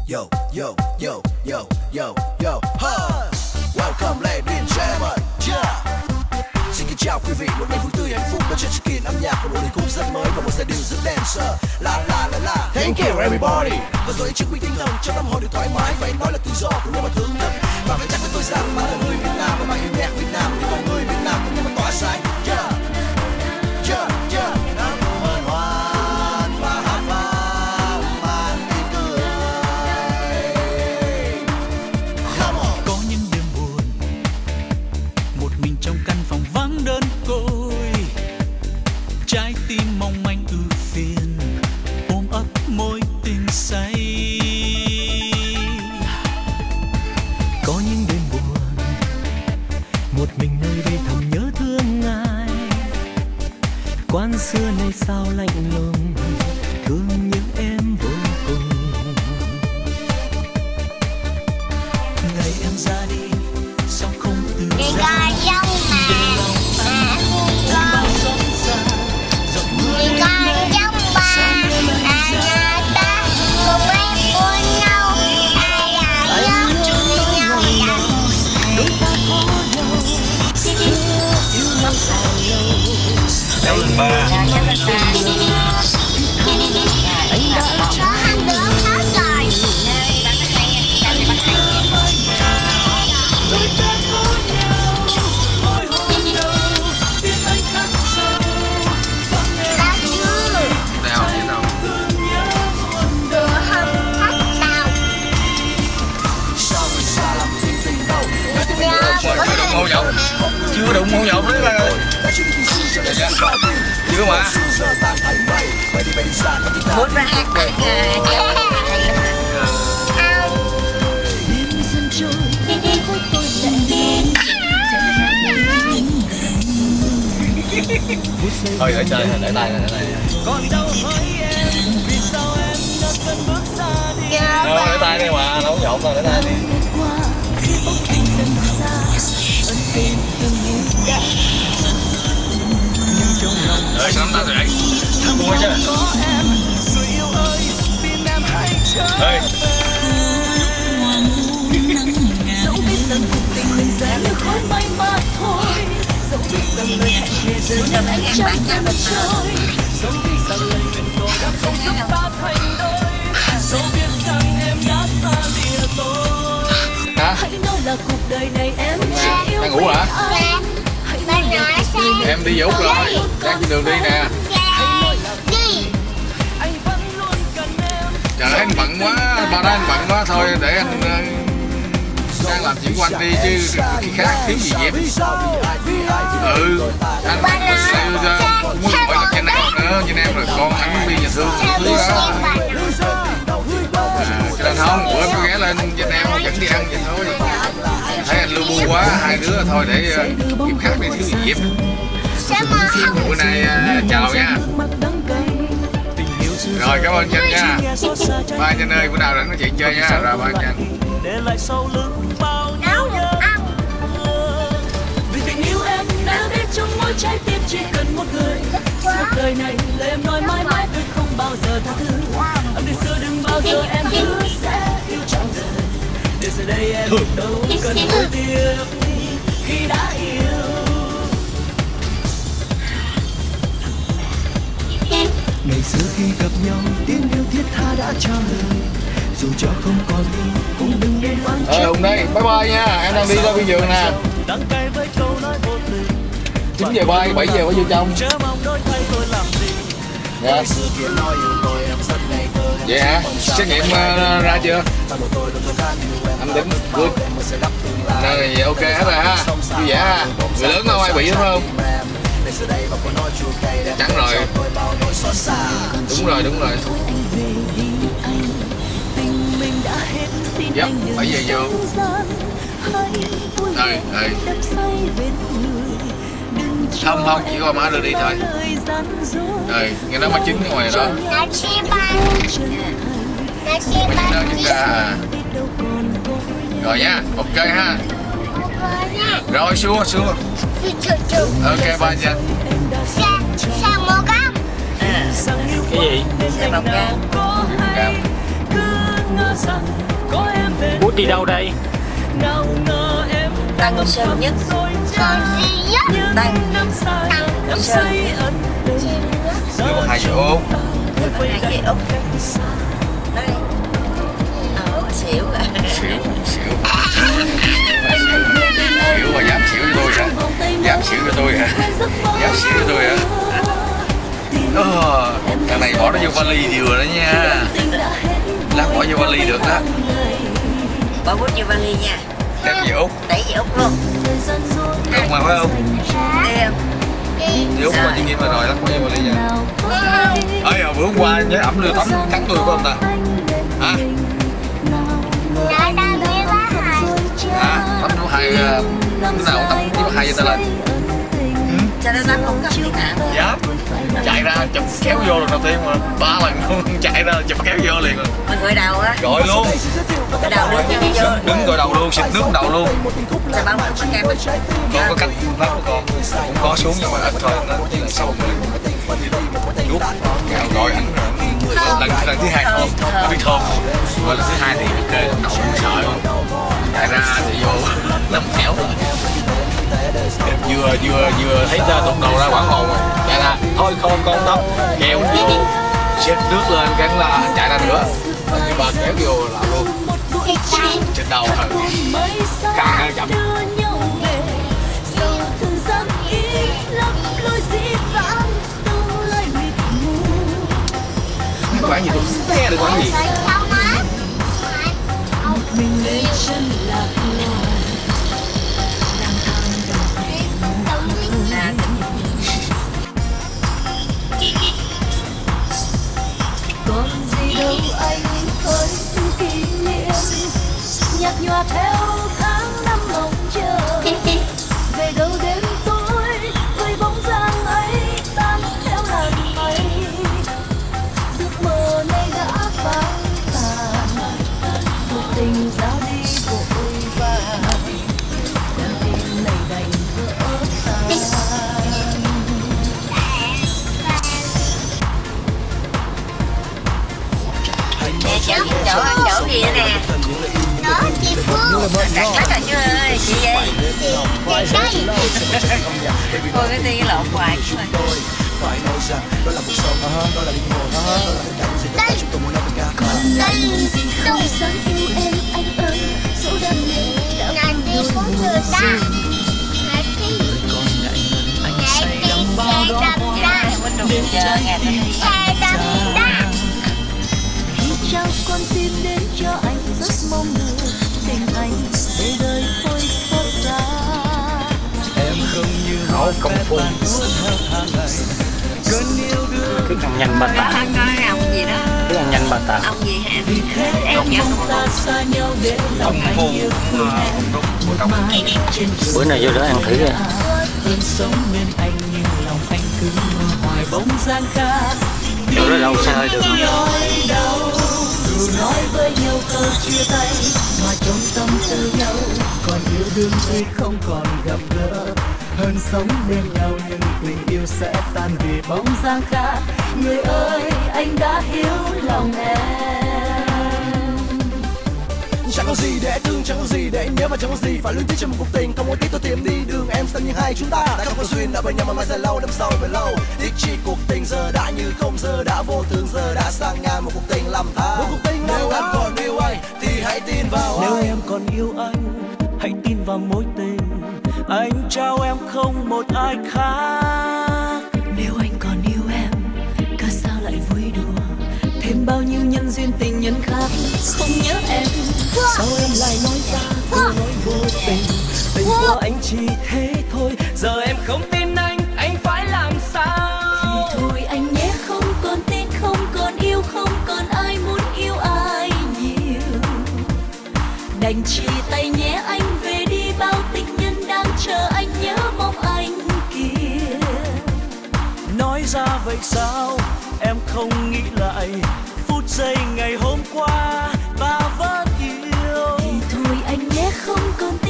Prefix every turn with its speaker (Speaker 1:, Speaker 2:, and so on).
Speaker 1: Yo, yo, yo, yo, yo, yo, huh. Welcome ladies and gentlemen. Yeah. Xin kính chào quý vị, một ngày vui tươi hạnh phúc và trên skin âm nhạc của một điệp khúc rất mới và một giai điệu rất dancer. La la la la. Thank you everybody. Và rồi chiếc quy tinh thần trong tâm hồn được thoải mái, phải nói là tự do cũng như mà thương nhất. Và phải chắc với tôi rằng bạn là người Việt Nam và bạn yêu nhạc Việt Nam thì con người Việt Nam cũng như mà tỏa sáng. Yeah, yeah, yeah.
Speaker 2: Trái tim mong manh ưu phiền ôm ấp mối tình say. Có những đêm buồn một mình nơi đây thầm nhớ thương ai. Quán xưa nay sao lạnh lùng, thương những em vô cùng. Ngày em ra đi sao không từ ra. Chưa đụng môn nhậu đấy ba ơi. Chưa mà.
Speaker 3: Muốn ra hát bài
Speaker 2: thôi để chơi, để tay này, để tay. Đâu để tay đi mà, đâu nhộn đâu, để tay đi. Rồi sao nắm tay rồi ấy? Mua chứ. Ê. Hả? Đang ngủ hả? Em đi về Úc rồi, đang trên đường đi nè. Trời ơi, anh bận quá, ba đó anh bận quá, thôi để anh đang làm chuyện của anh đi chứ khi khác thiếu gì dẹp. Ừ, anh muốn hỏi là cho em nữa, cho em rồi con anh muốn đi nhà thương thứ đó. Cho nên không, bữa em có ghé lên cho em dẫn đi ăn vậy thôi. Thấy anh lu bu quá, hai đứa thôi để dịp khác đi thiếu gì dẹp. Bữa nay chào nha. Rồi cảm ơn Trinh nha. Ba Trinh ơi, bữa nào rảnh nói chuyện chơi nha. Rồi ba Trinh. Vì tình yêu em đã biết trong mỗi trái tim chỉ cần một người. Suốt đời này lời em nói mãi mãi tôi không bao giờ tha thứ. Ở ngày xưa đừng bao giờ em hứa sẽ yêu trọn đời. Để giờ đây em đâu cần hối tiếc khi đã yêu. Ngày xưa khi gặp nhau tiếng yêu thiết tha đã trao lời. Dù cho không còn đi cũng đừng nên oán trách. Hùng đây, bye bye nha, em đang đi ra bên giường nè. 9 giờ bay, 7 giờ phải vô trong. Dạ. Vậy hả? Xét nghiệm ra chưa? Âm tính, good. Rồi vậy ok hết rồi ha. Vui vẻ ha. Người lớn không ai bị đúng không? Chắn rồi. Đúng rồi, đúng rồi. Yep, 7 giờ vô. Rồi. Không, chỉ có má đưa đi thôi. Rồi, nghe nói má chính ở ngoài đó. Má chính đó chúng ta. Rồi nha, ok ha. Rồi, xua. Ok, ba nha.
Speaker 3: Sang một cốc.
Speaker 2: Cái gì?
Speaker 3: Sang một cốc.
Speaker 2: Cam. rằng có em bên
Speaker 4: Út đi đâu đây?
Speaker 2: nào ngờ em
Speaker 3: Tăng Sơn Nhất.
Speaker 2: Tăng năm say em say ân tình.
Speaker 5: Đưa một hai triệu Út.
Speaker 3: Hai chị Út. Nói đi. Xỉu rồi.
Speaker 5: Xỉu mà dám xỉu cho tôi hả? Dám xỉu cho tôi hả? Dám xỉu cho tôi hả? Thằng này bỏ nó vô vali vừa đó nha. Lát bỏ vô vali được đó.
Speaker 3: Bỏ bút vô vali nha.
Speaker 5: Đem về Út.
Speaker 3: Đẩy về Út luôn.
Speaker 5: Út mà phải không?
Speaker 3: Đi không?
Speaker 5: Đi Út qua chương nghiêm rồi, lát bỏ vô vali nha. Ơi bữa hôm qua nhớ ẩm đưa tắm cắn tôi phải không ta? Hả? Tắm chú hai cái nào tắm chú hai vậy ta lên?
Speaker 3: Cho nên nó không gặp đi hả?
Speaker 5: Dám chạy ra chụp kéo vô lần đầu tiên mà 3 lần luôn chạy ra chụp kéo vô liền rồi.
Speaker 3: Mình gọi đầu á.
Speaker 5: Gọi luôn.
Speaker 3: Gọi đầu đưa cho đi vô.
Speaker 5: Đứng gọi đầu luôn, xịt nước đầu luôn.
Speaker 3: Sao báo mình có kem á?
Speaker 5: Con có cách pháp của con cũng có xuống nhưng mà ít thôi, nó chỉ là sâu chút kẹo gọi ảnh lần thứ hai thơm, nó biết thơm, rồi lần thứ hai thì ok đậu sợ chạy ra thì vô nằm khéo rồi vừa thấy ra tụng đầu ra quảng hồn rồi chạy ra thôi không con tắm kẹo vô xịt nước lên cái là chạy ra nữa thì bà kéo vô là luôn trên đầu thôi càng hơn chậm. Quán gì tôi không nghe được quán gì.
Speaker 2: mình lên chân lạc loài lang thang còn gì đâu anh ơi thứ kỷ niệm nhạt nhòa theo tháng năm mong chờ về đâu đêm tối với bóng dáng ấy tan theo làn mây giấc mơ này đã phai tàn một tình ra đi vội vàng đêm tim này đành vỡ tan.
Speaker 3: Nè cháu chỗ ăn chỗ gì nè?
Speaker 6: Đó, chị Phương.
Speaker 3: Đặt hết rồi chưa ơi, chị vậy?
Speaker 6: Chị đây.
Speaker 3: Cô cái đi lộn hoài chứ mà.
Speaker 1: Phải nói rằng đó là cuộc sống, đó là linh hồn, đó là tất cả những gì tất cả chúng tôi muốn nói với cả.
Speaker 2: Đây gì không sáng yêu em anh ơi số đam mê đã
Speaker 6: Ngàn đi có người ta. Ngàn đi.
Speaker 2: anh say đắm bao đó hoa
Speaker 3: Đến trái tim
Speaker 6: Xe đâm đá.
Speaker 2: khi trao con tim đến cho anh rất mong được tình anh để đời thôi xót xa
Speaker 1: Em không như
Speaker 5: Nấu công phu
Speaker 4: Cứ ăn nhanh bà
Speaker 3: Đó
Speaker 4: tạ.
Speaker 3: anh nói ông gì đó?
Speaker 4: Cứ ăn nhanh bà tạ.
Speaker 3: Ông gì hả?
Speaker 2: em mong ta xa nhau để lòng
Speaker 5: công phu
Speaker 2: anh yêu thương em mà trên
Speaker 4: Bữa nào vô đó ăn thử kìa.
Speaker 2: cơn sống bên anh nhưng lòng anh cứ mơ hoài bóng dáng khác
Speaker 4: Chỗ đó đâu xe hơi được.
Speaker 2: nói đâu dù nói với nhau câu chia tay mà trong tâm tư nhau còn yêu đương tuy không còn gặp gỡ hơn sống bên nhau nhưng tình yêu sẽ tan vì bóng dáng khác người ơi anh đã hiểu lòng em.
Speaker 1: Chẳng có gì để thương, chẳng có gì để nhớ và chẳng có gì phải luyến tiếc trong một cuộc tình. Không muốn tiếc tôi tìm đi đường em sẽ như hai chúng ta đã không có duyên đã bên nhau mà mai dài lâu đêm sau về lâu. Tiếc chi cuộc tình giờ đã như không, giờ đã vô thương, giờ đã sang ngang một cuộc tình lầm than. Một cuộc tình nếu em còn yêu anh thì hãy tin vào
Speaker 2: Nếu
Speaker 1: anh.
Speaker 2: em còn yêu anh hãy tin vào mối tình anh trao em không một ai khác. Nếu anh còn yêu em cớ sao lại vui đùa thêm bao nhiêu nhân duyên tình nhân khác không nhớ em sao em lại nói ra câu nói vô tình tình của anh chỉ thế thôi giờ em không tin anh phải làm sao thì thôi anh nhé không còn tin không còn yêu không còn ai muốn yêu ai nhiều đành chia tay nhé anh về đi bao tình nhân đang chờ anh nhớ mong anh kia nói ra vậy sao em không nghĩ lại phút giây ngày hôm qua ta vẫn yêu thì thôi anh nhé không còn